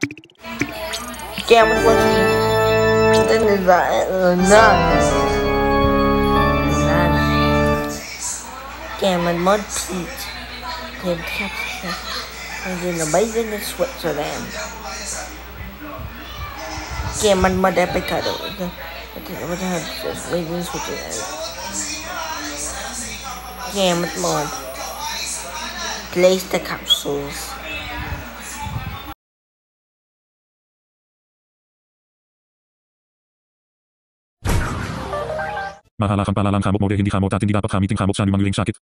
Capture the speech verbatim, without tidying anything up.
Cameron was then is that none. Cameron Mud Pete. Then Texas. And then the Bison in Switzerland. Cameron Mud Epicado. What the hell is Bison in Switzerland? Cameron Mud. Place the capsules. Mahala kang palalang kamot mo dahil hindi kamot at hindi dapat gamitin kamot sa anumang sakit.